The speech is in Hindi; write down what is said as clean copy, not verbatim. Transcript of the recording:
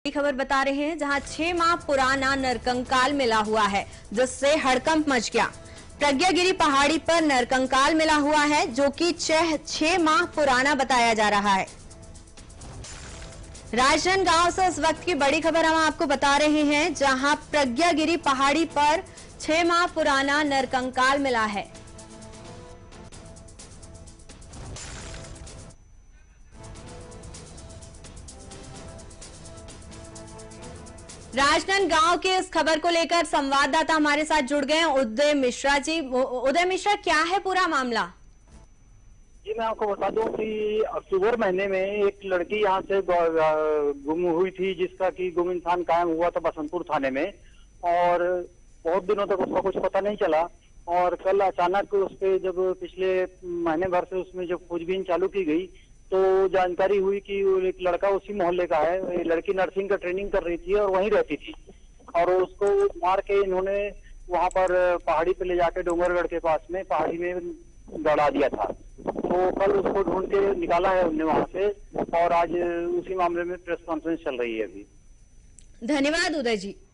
खबर बता रहे हैं जहां 6 माह पुराना नरकंकाल मिला हुआ है, जिससे हड़कंप मच गया। प्रज्ञागिरी पहाड़ी पर नरकंकाल मिला हुआ है, जो कि 6 माह पुराना बताया जा रहा है। राजनांदगांव से इस वक्त की बड़ी खबर हम आपको बता रहे हैं, जहां प्रज्ञागिरी पहाड़ी पर 6 माह पुराना नरकंकाल मिला है। राजनांदगांव के इस खबर को लेकर संवाददाता हमारे साथ जुड़ गए हैं उदय मिश्रा जी। उदय मिश्रा, क्या है पूरा मामला? जी, मैं आपको बता दूं कि अक्टूबर महीने में एक लड़की यहाँ से गुम हुई थी, जिसका कि गुम इंसान कायम हुआ था बसंतपुर थाने में, और बहुत दिनों तक उसका कुछ पता नहीं चला। और कल अचानक उस पे जब पिछले महीने भर से उसमें जब खोजबीन चालू की गई, तो जानकारी हुई कि एक लड़का उसी मोहल्ले का है। लड़की नर्सिंग का ट्रेनिंग कर रही थी और वहीं रहती थी, और उसको मार के इन्होंने वहां पर पहाड़ी पे ले जाके डोंगरगढ़ के पास में पहाड़ी में दौड़ा दिया था। तो कल उसको ढूंढ के निकाला है उनने वहां से, और आज उसी मामले में प्रेस कॉन्फ्रेंस चल रही है अभी। धन्यवाद उदय जी।